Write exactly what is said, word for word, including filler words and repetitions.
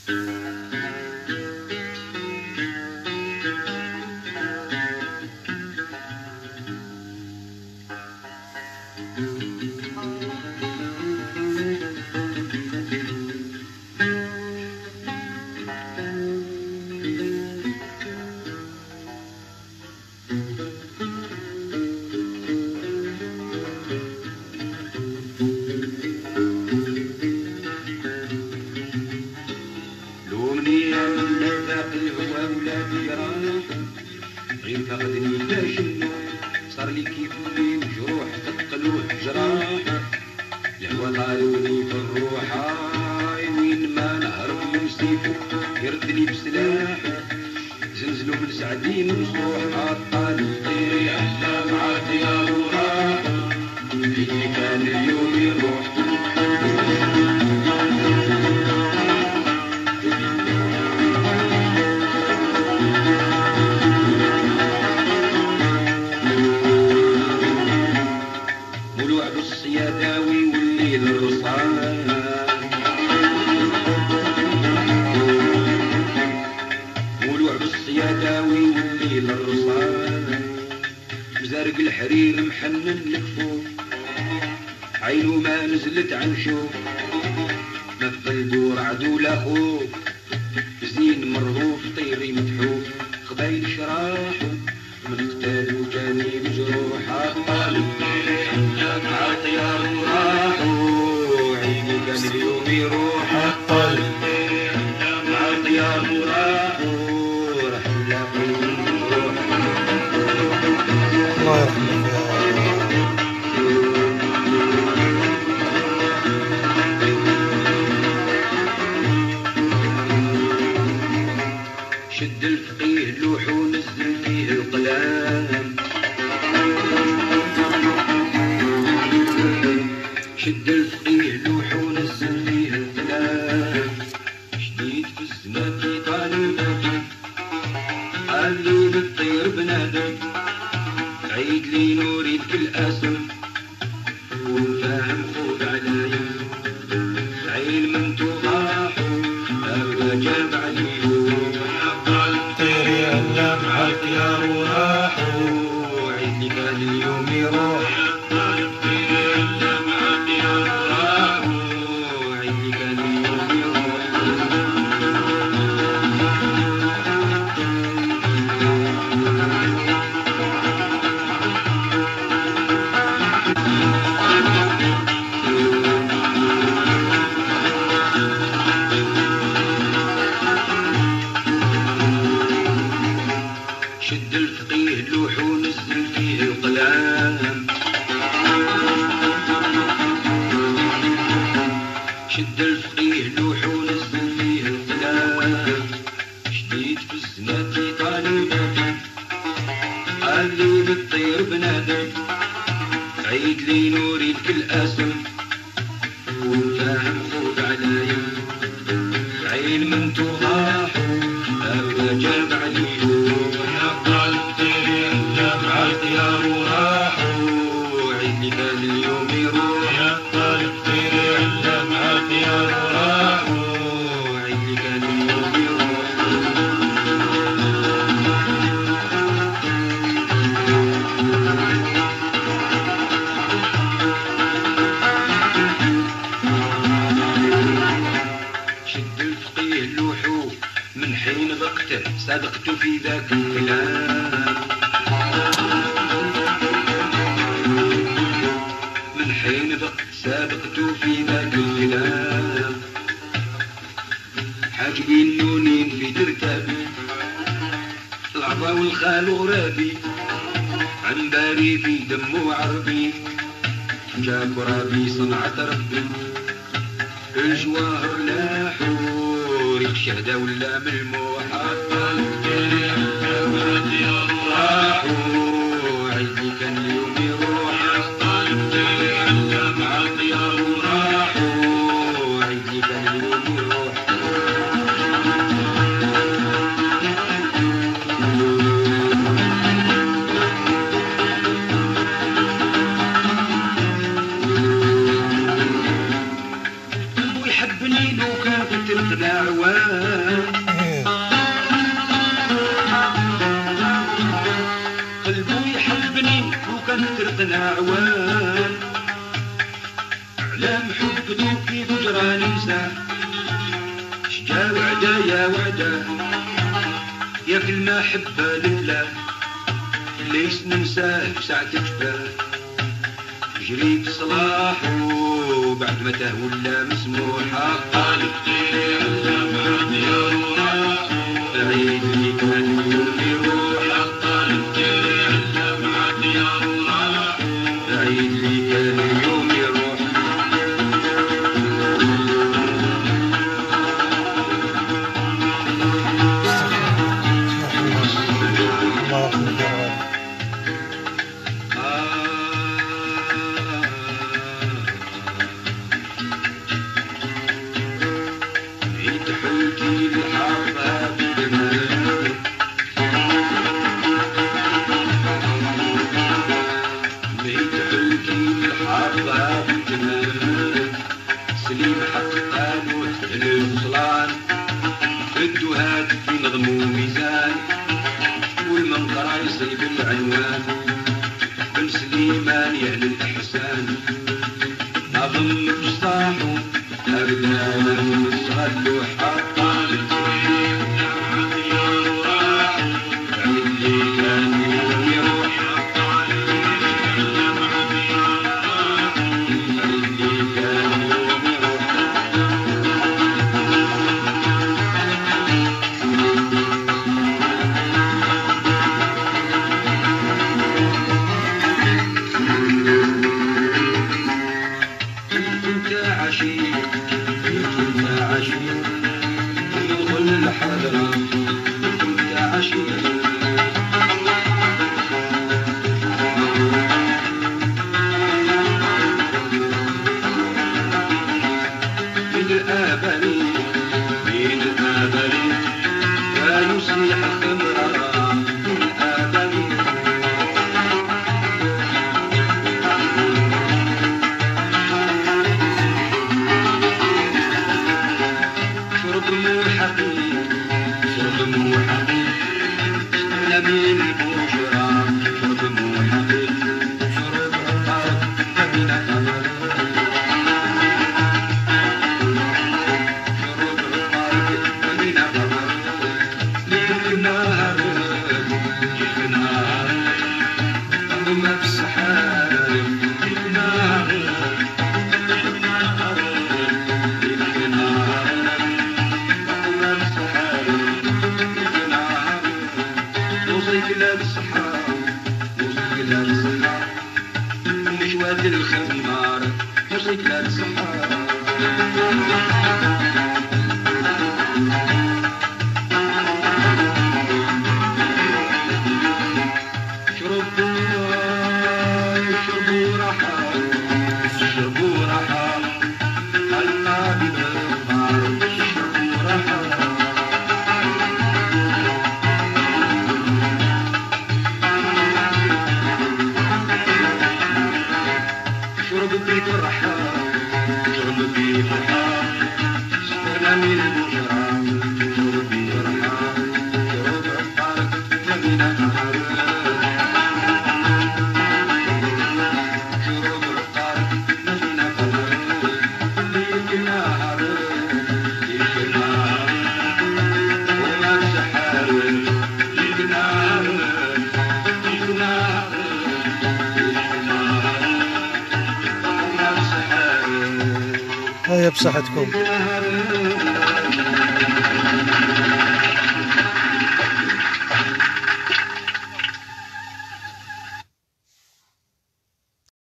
صدقت في ذاك الكلام من حين ذقت سابقت في ذاك الكلام حاجبي النونين في ترتابي العضا والخال غرابي عنباري في دمو عربي جاب رابي صنعة ربي الجواهر لاحور الشهدة ولا ملموحة عيدي كان اليوم يروح مع الطيار وراحوا عيدي كان اليوم يروح قلبه يحبني لو كان في الترقدة ترقنا عوان قلبو يحبني وكان ترقنا عوان على محبتو كيف جراني نساه شجا وعدا يا وعدا يا كلمة حبة لله ليش ننساه بساعة جفاه جريت صلاحو بعد ما تهولا مسموحة قالت على بعد يا روح بعيد لي كان يوم يروح قالت على بعد يا روح بعيد لي كان يوم يروح حلتي بالحرب بالجمال بيت حلتي بالحرب بالجمال سليم حق قالوا الوصلان ادو هاتف نظموا ميزان والمنقرة يصيب العنوان بن سليمان يهل الإحسان أظن بصاحو أبدا وصلوا حقا للسليم نعم يا روح بعيد لي كان يوم يروح حقا للسليم نعم يا روح بعيد لي كان يوم يروح كنت عشيق كنت عشيق يدخل الحضرة كنت عشيق من الآبري من الآبري لا يصيح الخمرة من الآبري شرب موحقي شرب موحقي اشتغل من البشرى شرب موحقي شرب عطار من قمر شرب عطار من قمر ليل نهار ليل نهار ما في السحاب ليل نهار ليل نهار ليل نهار وصيك للصحاب وصيك للصحاب مشوات الخمار وصيك للصحاب شربوا شربوا راحة شربوا راحة القلب بالغار شربوا راحة شرب بيك الرحاب شرب بيك الرحاب استغنى من البشرى شرب بيك الرحاب شرب عطارك من نهار شرب عطارك من نهار ليك نهار ليك نهار وما سحار ليك نهار ليك نهار ليك نهار هيا بصحتكم.